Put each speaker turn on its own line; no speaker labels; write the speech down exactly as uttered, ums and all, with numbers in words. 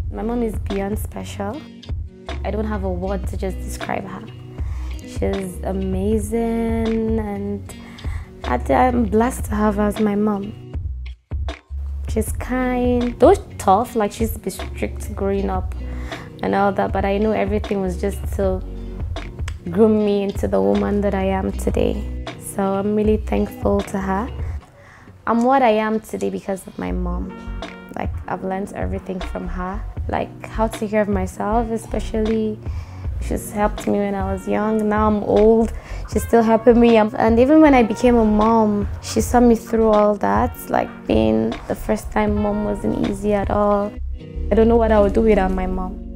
My mom is beyond special. I don't have a word to just describe her. She's amazing, and I'm blessed to have her as my mom. She's kind, though tough, like she's been strict growing up and all that, but I know everything was just to groom me into the woman that I am today. So I'm really thankful to her. I'm what I am today because of my mom. Like, I've learned everything from her, like how to take care of myself, especially. She's helped me when I was young. Now I'm old, she's still helping me. And even when I became a mom, she saw me through all that. Like, being the first time mom wasn't easy at all. I don't know what I would do without my mom.